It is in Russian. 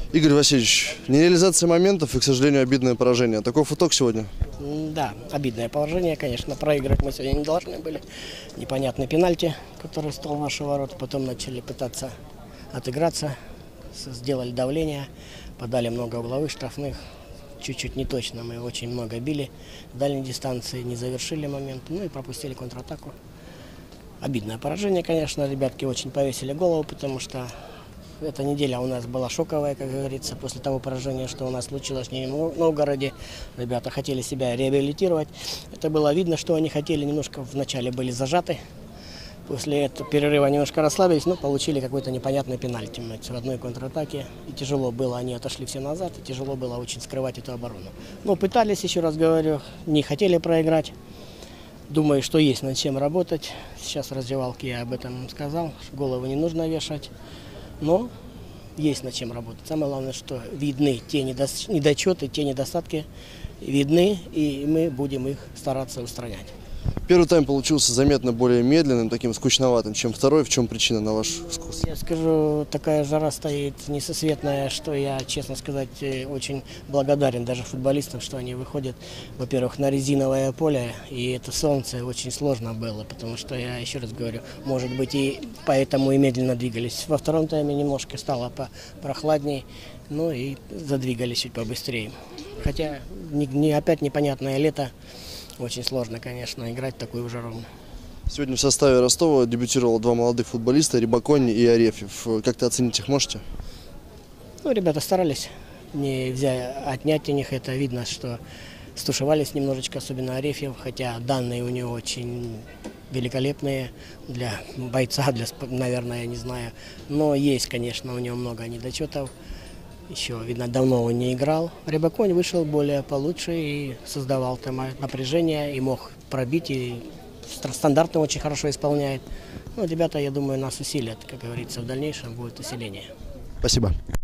Игорь Васильевич, нереализация моментов и, к сожалению, обидное поражение. Таков итог сегодня? Да, обидное положение, конечно. Проиграть мы сегодня не должны были. Непонятный пенальти, который стал в наши ворота. Потом начали пытаться отыграться, сделали давление, подали много угловых, штрафных. Чуть-чуть не точно, мы очень много били. В дальней дистанции не завершили момент, ну и пропустили контратаку. Обидное поражение, конечно, ребятки очень повесили голову, потому что эта неделя у нас была шоковая, как говорится, после того поражения, что у нас случилось в Нижнем Новгороде. Ребята хотели себя реабилитировать. Это было видно, что они хотели, немножко вначале были зажаты. После этого перерыва немножко расслабились, но получили какой-то непонятный пенальти в одной контратаке. И тяжело было, они отошли все назад, и тяжело было очень скрывать эту оборону. Но пытались, еще раз говорю, не хотели проиграть. Думаю, что есть над чем работать. Сейчас в раздевалке я об этом сказал, голову не нужно вешать. Но есть над чем работать. Самое главное, что видны те недочеты, те недостатки видны, и мы будем их стараться устранять. Первый тайм получился заметно более медленным, таким скучноватым, чем второй. В чем причина, на ваш вкус? Я скажу, такая жара стоит несусветная, что я, честно сказать, очень благодарен даже футболистам, что они выходят, во-первых, на резиновое поле, и это солнце очень сложно было, потому что, я еще раз говорю, может быть, и поэтому и медленно двигались. Во втором тайме немножко стало прохладней, ну и задвигались чуть побыстрее. Хотя опять непонятное лето. Очень сложно, конечно, играть в такую жару. Сегодня в составе Ростова дебютировало два молодых футболиста, Рибаконни и Арефьев. Как-то оценить их можете? Ну, ребята старались не отнять у них. Это видно, что стушевались немножечко, особенно Арефьев, хотя данные у него очень великолепные для бойца, наверное, я не знаю. Но есть, конечно, у него много недочетов. Еще, видно, давно он не играл. Рибаконь вышел более получше и создавал там напряжение, и мог пробить, и стандарты очень хорошо исполняет. Ну, ребята, я думаю, нас усилят, как говорится, в дальнейшем будет усиление. Спасибо.